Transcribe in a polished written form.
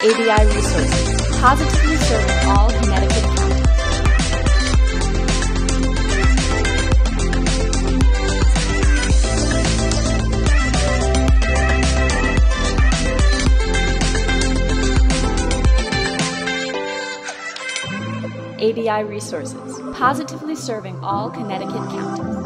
ADI Resources, positively serving all Connecticut counties. ADI Resources, positively serving all Connecticut counties.